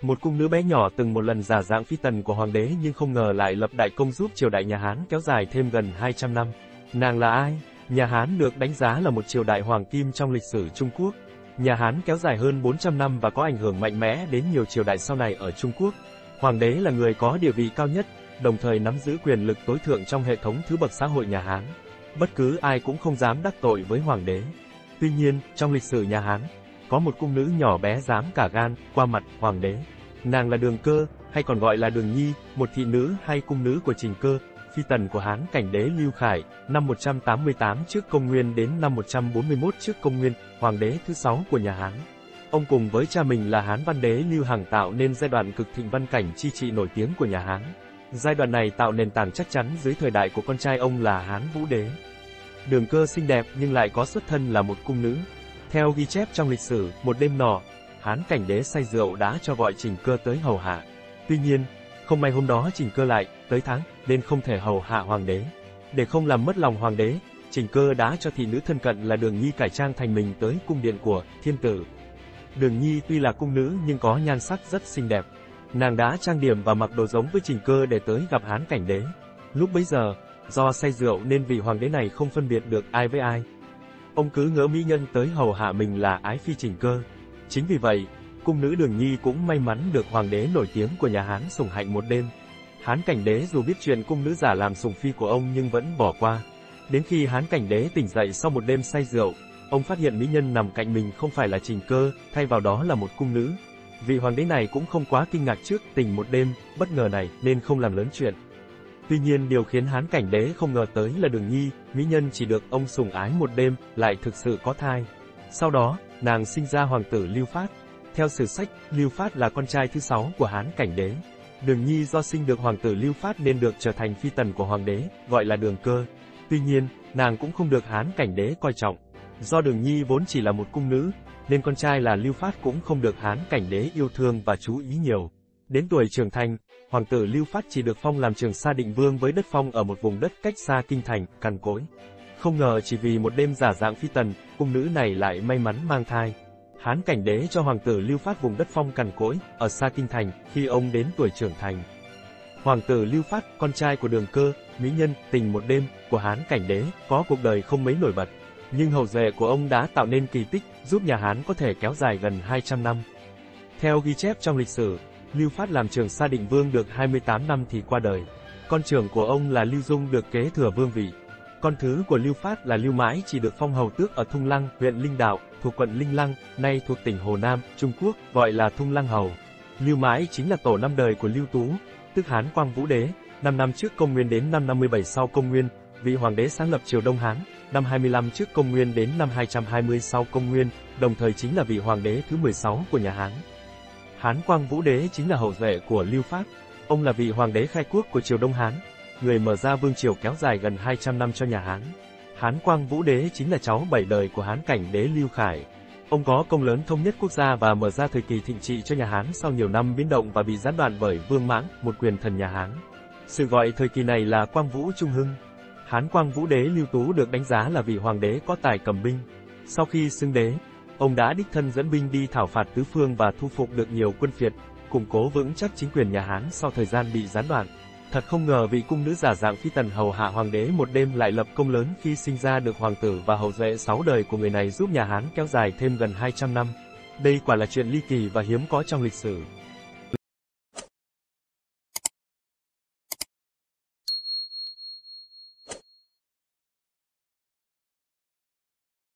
Một cung nữ bé nhỏ từng một lần giả dạng phi tần của hoàng đế nhưng không ngờ lại lập đại công giúp triều đại nhà Hán kéo dài thêm gần 200 năm. Nàng là ai? Nhà Hán được đánh giá là một triều đại hoàng kim trong lịch sử Trung Quốc. Nhà Hán kéo dài hơn 400 năm và có ảnh hưởng mạnh mẽ đến nhiều triều đại sau này ở Trung Quốc. Hoàng đế là người có địa vị cao nhất, đồng thời nắm giữ quyền lực tối thượng trong hệ thống thứ bậc xã hội nhà Hán. Bất cứ ai cũng không dám đắc tội với hoàng đế. Tuy nhiên, trong lịch sử nhà Hán, có một cung nữ nhỏ bé dám cả gan qua mặt hoàng đế. Nàng là Đường Cơ, hay còn gọi là Đường Nhi, một thị nữ hay cung nữ của Trình Cơ, phi tần của Hán cảnh đế Lưu Khải, năm 188 trước công nguyên đến năm 141 trước công nguyên, hoàng đế thứ 6 của nhà Hán. Ông cùng với cha mình là Hán văn đế Lưu Hằng tạo nên giai đoạn cực thịnh văn cảnh chi trị nổi tiếng của nhà Hán. Giai đoạn này tạo nền tảng chắc chắn dưới thời đại của con trai ông là Hán Vũ đế. Đường Cơ xinh đẹp nhưng lại có xuất thân là một cung nữ. Theo ghi chép trong lịch sử, một đêm nọ, Hán cảnh đế say rượu đã cho gọi Trình Cơ tới hầu hạ. Tuy nhiên, không may hôm đó Trình Cơ lại tới tháng, nên không thể hầu hạ hoàng đế. Để không làm mất lòng hoàng đế, Trình Cơ đã cho thị nữ thân cận là Đường Nhi cải trang thành mình tới cung điện của thiên tử. Đường Nhi tuy là cung nữ nhưng có nhan sắc rất xinh đẹp. Nàng đã trang điểm và mặc đồ giống với Trình Cơ để tới gặp Hán cảnh đế. Lúc bấy giờ, do say rượu nên vị hoàng đế này không phân biệt được ai với ai. Ông cứ ngỡ mỹ nhân tới hầu hạ mình là ái phi Trình Cơ. Chính vì vậy, cung nữ Đường Nhi cũng may mắn được hoàng đế nổi tiếng của nhà Hán sủng hạnh một đêm. Hán cảnh đế dù biết chuyện cung nữ giả làm sủng phi của ông nhưng vẫn bỏ qua. Đến khi Hán cảnh đế tỉnh dậy sau một đêm say rượu, ông phát hiện mỹ nhân nằm cạnh mình không phải là Trình Cơ, thay vào đó là một cung nữ. Vị hoàng đế này cũng không quá kinh ngạc trước tình một đêm bất ngờ này nên không làm lớn chuyện. Tuy nhiên điều khiến Hán cảnh đế không ngờ tới là Đường Nhi, mỹ nhân chỉ được ông sủng ái một đêm, lại thực sự có thai. Sau đó, nàng sinh ra hoàng tử Lưu Phát. Theo sử sách, Lưu Phát là con trai thứ 6 của Hán cảnh đế. Đường Nhi do sinh được hoàng tử Lưu Phát nên được trở thành phi tần của hoàng đế, gọi là Đường Cơ. Tuy nhiên, nàng cũng không được Hán cảnh đế coi trọng. Do Đường Nhi vốn chỉ là một cung nữ, nên con trai là Lưu Phát cũng không được Hán cảnh đế yêu thương và chú ý nhiều. Đến tuổi trưởng thành, hoàng tử Lưu Phát chỉ được phong làm Trường Sa Định Vương với đất phong ở một vùng đất cách xa kinh thành, cằn cỗi. Không ngờ chỉ vì một đêm giả dạng phi tần, cung nữ này lại may mắn mang thai. Hán cảnh đế cho hoàng tử Lưu Phát vùng đất phong cằn cỗi, ở xa kinh thành, khi ông đến tuổi trưởng thành. Hoàng tử Lưu Phát, con trai của Đường Cơ, mỹ nhân, tình một đêm, của Hán cảnh đế, có cuộc đời không mấy nổi bật. Nhưng hậu duệ của ông đã tạo nên kỳ tích, giúp nhà Hán có thể kéo dài gần 200 năm. Theo ghi chép trong lịch sử, Lưu Phát làm Trường Sa Định Vương được 28 năm thì qua đời. Con trưởng của ông là Lưu Dung được kế thừa vương vị. Con thứ của Lưu Phát là Lưu Mãi chỉ được phong hầu tước ở Thung Lăng, huyện Linh Đạo, thuộc quận Linh Lăng, nay thuộc tỉnh Hồ Nam, Trung Quốc, gọi là Thung Lăng Hầu. Lưu Mãi chính là tổ 5 đời của Lưu Tú, tức Hán Quang Vũ đế, 5 năm trước công nguyên đến năm 57 sau công nguyên, vị hoàng đế sáng lập triều Đông Hán, năm 25 trước công nguyên đến năm 220 sau công nguyên, đồng thời chính là vị hoàng đế thứ 16 của nhà Hán. Hán Quang Vũ đế chính là hậu duệ của Lưu Phát. Ông là vị hoàng đế khai quốc của triều Đông Hán, người mở ra vương triều kéo dài gần 200 năm cho nhà Hán. Hán Quang Vũ đế chính là cháu 7 đời của Hán cảnh đế Lưu Khải. Ông có công lớn thống nhất quốc gia và mở ra thời kỳ thịnh trị cho nhà Hán sau nhiều năm biến động và bị gián đoạn bởi Vương Mãng, một quyền thần nhà Hán. Sự gọi thời kỳ này là Quang Vũ Trung Hưng. Hán Quang Vũ đế Lưu Tú được đánh giá là vị hoàng đế có tài cầm binh. Sau khi xưng đế, ông đã đích thân dẫn binh đi thảo phạt tứ phương và thu phục được nhiều quân phiệt, củng cố vững chắc chính quyền nhà Hán sau thời gian bị gián đoạn. Thật không ngờ vị cung nữ giả dạng phi tần hầu hạ hoàng đế một đêm lại lập công lớn khi sinh ra được hoàng tử và hậu duệ 6 đời của người này giúp nhà Hán kéo dài thêm gần 200 năm. Đây quả là chuyện ly kỳ và hiếm có trong lịch sử.